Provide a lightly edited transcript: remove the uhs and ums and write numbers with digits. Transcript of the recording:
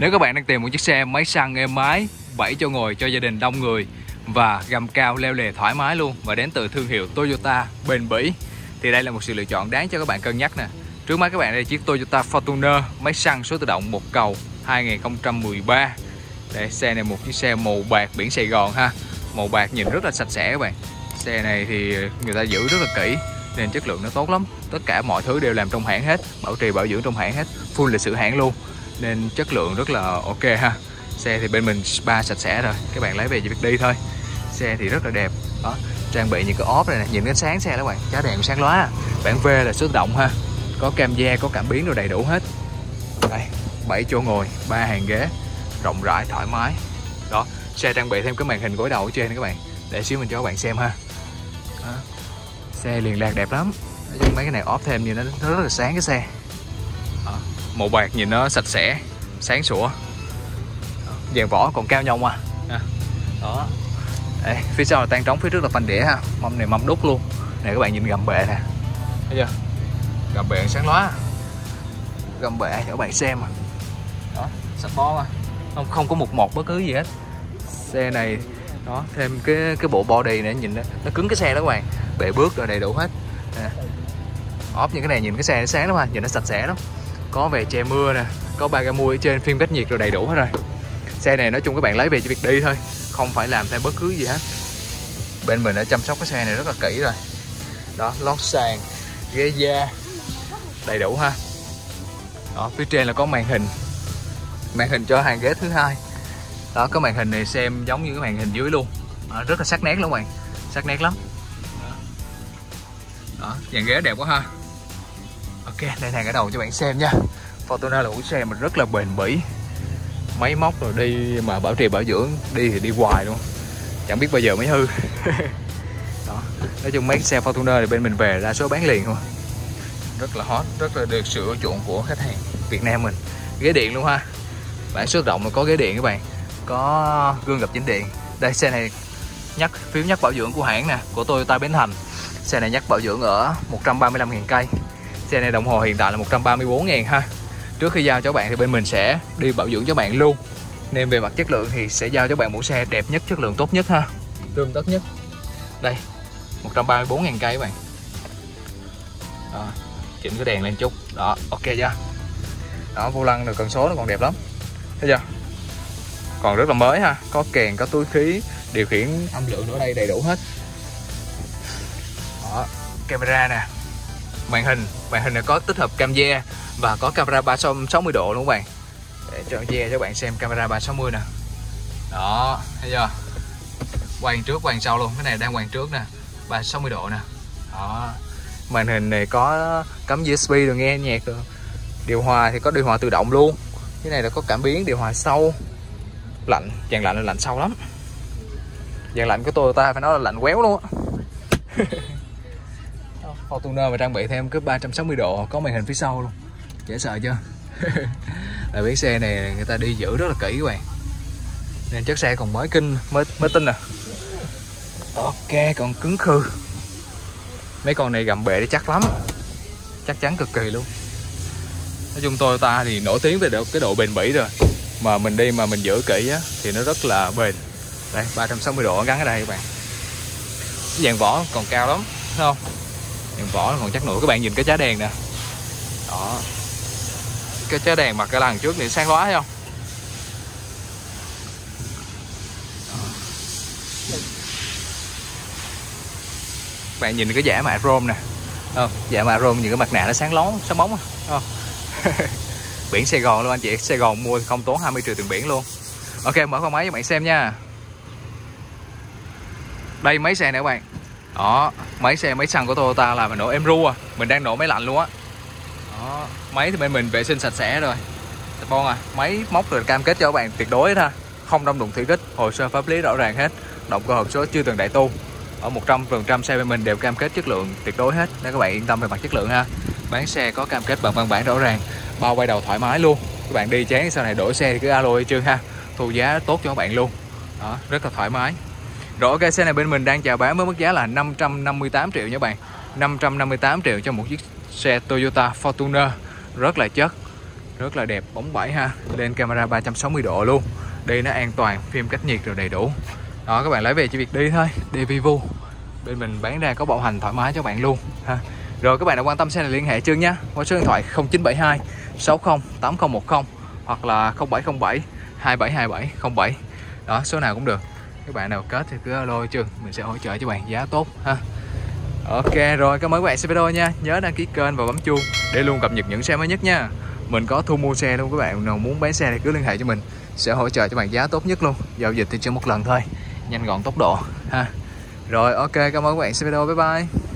Nếu các bạn đang tìm một chiếc xe máy xăng êm ái, 7 chỗ ngồi cho gia đình đông người và gầm cao leo lề thoải mái luôn, và đến từ thương hiệu Toyota bền bỉ, thì đây là một sự lựa chọn đáng cho các bạn cân nhắc nè. Trước mắt các bạn đây chiếc Toyota Fortuner máy xăng số tự động một cầu 2013. Đây, xe này một chiếc xe màu bạc biển Sài Gòn ha. Màu bạc nhìn rất là sạch sẽ các bạn. Xe này thì người ta giữ rất là kỹ nên chất lượng nó tốt lắm. Tất cả mọi thứ đều làm trong hãng hết, bảo trì bảo dưỡng trong hãng hết, full lịch sử hãng luôn, nên chất lượng rất là ok ha. Xe thì bên mình spa sạch sẽ rồi, các bạn lấy về chỉ việc đi thôi. Xe thì rất là đẹp đó, trang bị những cái ốp này nè, nhìn cái sáng xe đó các bạn, chá đèn sáng lóa. Bảng V là số tự động ha, có cam da, có cảm biến rồi đầy đủ hết. Đây, 7 chỗ ngồi, 3 hàng ghế, rộng rãi thoải mái. Đó, xe trang bị thêm cái màn hình gối đầu ở trên các bạn. Để xíu mình cho các bạn xem ha. Đó. Xe liền lạc đẹp lắm. Mấy cái này ốp thêm nhìn nó rất là sáng cái xe. Đó. Màu bạc nhìn nó sạch sẽ, sáng sủa. Dàn vỏ còn cao nhông à. Đó. Đây, phía sau là tang trống, phía trước là phanh đĩa ha. Mâm này mâm đúc luôn. Này các bạn nhìn gầm bệ nè. Thấy chưa? Gầm bệ sáng lóa. Gầm bệ cho các bạn xem à. Đó, sắp bó mà. Không có một bất cứ gì hết. Xe này đó, thêm cái bộ body này nhìn nó cứng cái xe đó các bạn. Bệ bước rồi đầy đủ hết. Nè. Ốp những cái này nhìn cái xe nó sáng lắm ha, nhìn nó sạch sẽ lắm. Có về che mưa nè, có ba ga mui ở trên, phim cách nhiệt rồi đầy đủ hết rồi. Xe này nói chung các bạn lấy về chỉ việc đi thôi, không phải làm thêm bất cứ gì hết. Bên mình đã chăm sóc cái xe này rất là kỹ rồi. Đó, lót sàn, ghế da đầy đủ ha. Đó, phía trên là có màn hình cho hàng ghế thứ hai. Đó, cái màn hình này xem giống như cái màn hình dưới luôn. Đó, rất là sắc nét lắm các bạn, sắc nét lắm. Đó, dàn ghế đẹp quá ha. Ok, đây hàng cái đầu cho bạn xem nha. Fortuner là một xe mà rất là bền bỉ, máy móc rồi đi mà bảo trì bảo dưỡng đi thì đi hoài luôn, chẳng biết bao giờ mới hư. Đó, nói chung mấy xe Fortuner thì bên mình về đa số bán liền thôi, rất là hot, rất là được sự ưa chuộng của khách hàng Việt Nam mình. Ghế điện luôn ha, bản số rộng là có ghế điện các bạn, có gương gập chỉnh điện. Đây, xe này phiếu nhắc bảo dưỡng của hãng nè, của Toyota Bến Thành. Xe này nhắc bảo dưỡng ở 135.000 cây. Xe này đồng hồ hiện tại là 134.000 ha. Trước khi giao cho bạn thì bên mình sẽ đi bảo dưỡng cho bạn luôn, nên về mặt chất lượng thì sẽ giao cho bạn mẫu xe đẹp nhất, chất lượng tốt nhất ha, tươm tất nhất. Đây, 134.000 cây các bạn. Đó, chỉnh cái đèn lên chút. Đó, ok chưa? Đó, vô lăng rồi cần số nó còn đẹp lắm. Thấy chưa? Còn rất là mới ha, có kèn, có túi khí, điều khiển âm lượng ở đây đầy đủ hết. Đó, camera nè. Màn hình này có tích hợp cam da và có camera 360 độ luôn các bạn. Để cho da cho bạn xem camera 360 nè. Đó, thấy chưa? Quay trước, quay sau luôn. Cái này đang quay trước nè, 360 độ nè. Đó. Màn hình này có cắm USB rồi, nghe nhạc rồi. Điều hòa thì có điều hòa tự động luôn. Cái này là có cảm biến điều hòa sau. Lạnh, dàn lạnh là lạnh sâu lắm. Dàn lạnh của Toyota phải nói là lạnh quéo luôn á. Fortuner mà trang bị thêm cái 360 độ, có màn hình phía sau luôn, dễ sợ chưa? Là biết xe này người ta đi giữ rất là kỹ các bạn, nên chất xe còn mới kinh mới tin nè. Ok, còn cứng khư. Mấy con này gầm bệ để chắc lắm, chắc chắn cực kỳ luôn. Nói chung Toyota thì nổi tiếng về cái độ bền bỉ rồi, mà mình đi mà mình giữ kỹ á, thì nó rất là bền. Đây, 360 độ gắn ở đây các bạn. Cái dàn vỏ còn cao lắm, thấy không? Dàn vỏ còn chắc nữa. Các bạn nhìn cái chá đèn nè. Đó, cái chá đèn mặt cái lần trước này sáng lóa thấy không? Đó. Các bạn nhìn cái giả mạ chrome nè. Dạ mạ rôm, những cái mặt nạ nó sáng lón, sáng bóng không? Biển Sài Gòn luôn anh chị, Sài Gòn mua không tốn 20 triệu tiền biển luôn. Ok, mở khoang máy cho bạn xem nha. Đây mấy xe nè các bạn. Đó, máy xăng của Toyota là mình nổ êm ru à, mình đang nổ máy lạnh luôn á. Đó, máy thì bên mình vệ sinh sạch sẽ rồi. Bon à, máy móc rồi cam kết cho các bạn tuyệt đối ha, không đâm đụng thủy kích, hồ sơ pháp lý rõ ràng hết, động cơ hộp số chưa từng đại tu. Ở 100% xe bên mình đều cam kết chất lượng tuyệt đối hết, nên các bạn yên tâm về mặt chất lượng ha. Bán xe có cam kết bằng văn bản rõ ràng, bao quay đầu thoải mái luôn. Các bạn đi chán sau này đổi xe thì cứ alo hay chưa ha, thu giá tốt cho các bạn luôn. Đó, rất là thoải mái. Rồi ok, xe này bên mình đang chào bán với mức giá là 558 triệu nha các bạn. 558 triệu cho một chiếc xe Toyota Fortuner rất là chất, Rất là đẹp, bóng bẩy ha. Lên camera 360 độ luôn. Đi nó an toàn, phim cách nhiệt rồi đầy đủ. Đó, các bạn lấy về chỉ việc đi thôi. Đi Vivo. Bên mình bán ra có bảo hành thoải mái cho bạn luôn ha. Rồi các bạn nào quan tâm xe này liên hệ Trương nhá. Qua số điện thoại 0972 60 8010 hoặc là 0707 272707. Đó, số nào cũng được. Các bạn nào kết thì cứ alo Trương, mình sẽ hỗ trợ cho bạn giá tốt ha. Ok rồi, cảm ơn các bạn xem video nha. Nhớ đăng ký kênh và bấm chuông để luôn cập nhật những xe mới nhất nha. Mình có thu mua xe luôn, các bạn nào muốn bán xe thì cứ liên hệ cho mình, sẽ hỗ trợ cho bạn giá tốt nhất luôn. Giao dịch thì chỉ một lần thôi, nhanh gọn tốc độ ha. Rồi ok, cảm ơn các bạn xem video, bye bye.